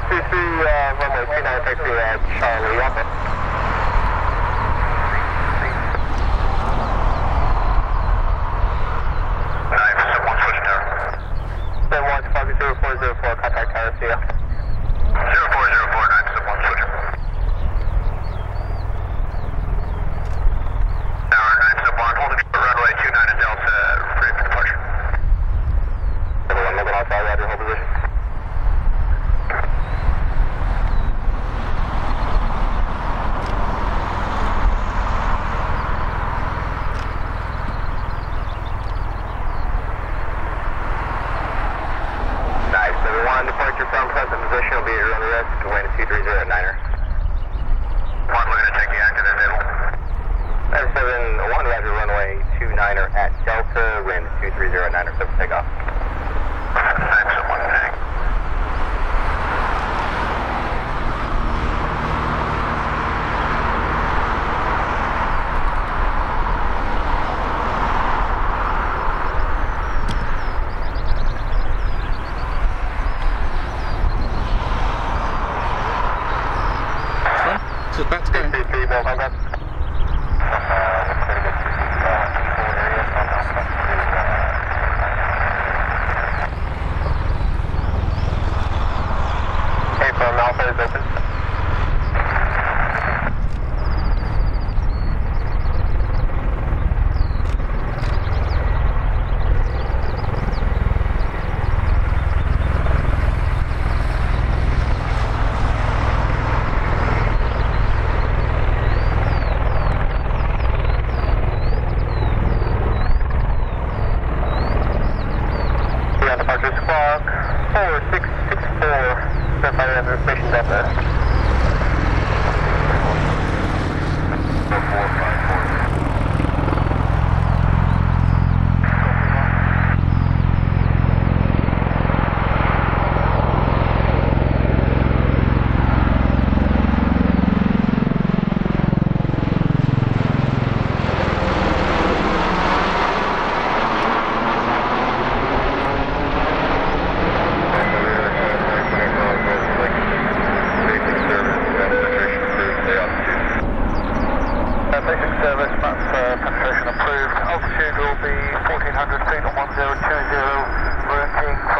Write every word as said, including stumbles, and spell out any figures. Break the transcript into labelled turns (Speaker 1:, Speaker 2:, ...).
Speaker 1: two three, uh, runway two nine, taxi at Charlie, Alpha.
Speaker 2: nine, seven one, switch tower.
Speaker 1: seven one, Foxy zero four zero four, contact tower, see ya.
Speaker 2: zero four zero four, nine seven one, switch. Tower nine seven one, holding short runway two nine at Delta, ready for departure.
Speaker 1: Everyone, Mildenhall, fire, roger, hold position. Departure from present position will be at your own risk to wind two three zero niner.
Speaker 2: One, we're going to take the active and middle.
Speaker 1: nine seven one, roger, runway two niner at Delta, wind two three zero niner, clear for takeoff.
Speaker 2: nine seven one, tag.
Speaker 3: So back to go.
Speaker 1: C C, Bill, hang on. Hey, from Alpha is open. Departure squawk four six six four, certified under station Delta. four four five four. Basic service, maps uh, penetration approved. Altitude will be fourteen hundred feet on one zero two zero, room